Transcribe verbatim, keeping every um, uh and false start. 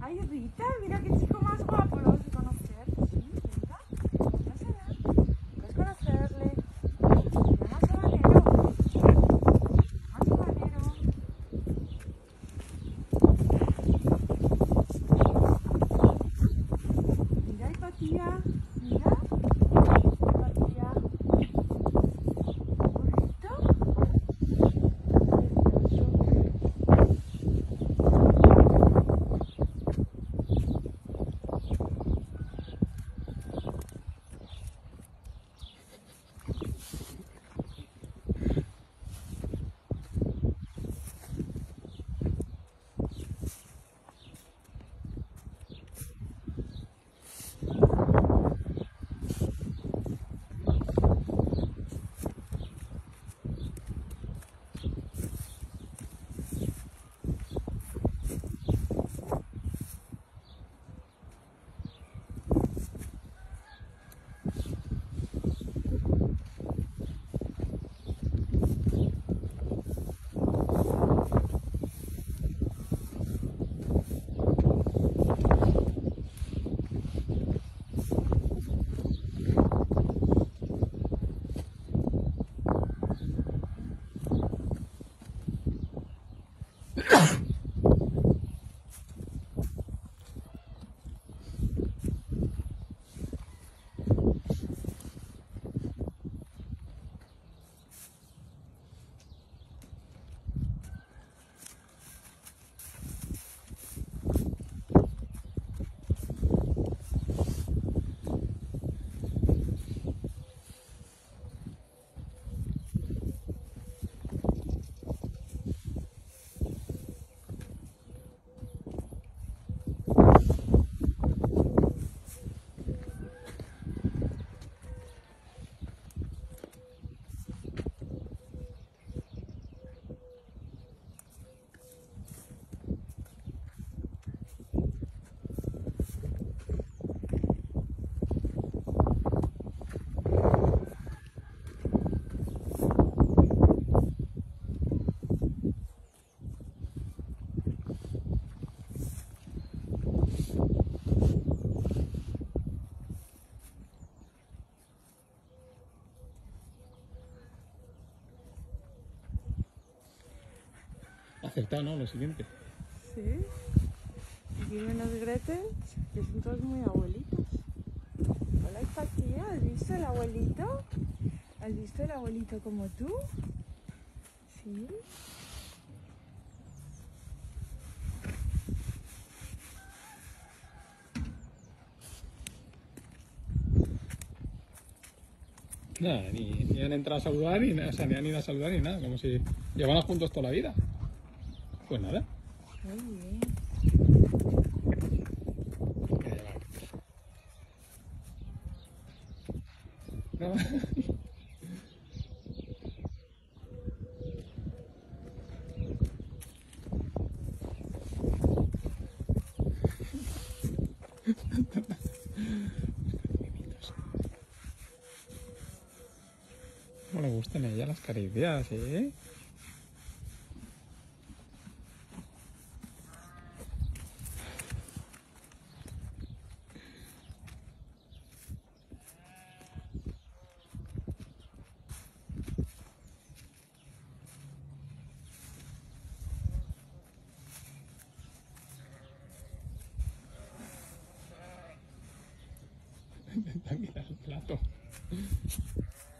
Ay, Rita, mira qué chico más guapo, lo vas a conocer. Sí, venga, pásala. Puedes conocerle. Se llama Sabanero. Se llama Sabanero. Mira, Hipatía. Mira. Hipatía. ¿Bonito? Acertado, ¿no? Lo siguiente. Sí. Aquí vienen los Gretels, que son todos muy abuelitos. Hola, Hipatía, ¿has visto el abuelito? ¿Has visto el abuelito como tú? Sí. Nada, ni, ni han entrado a saludar, ni, o sea, ni han ido a saludar, ni nada. Como si llevaran juntos toda la vida. Pues nada. Muy bien. No. No le gustan a ella las caricias, ¿eh? Intenta mirar el plato.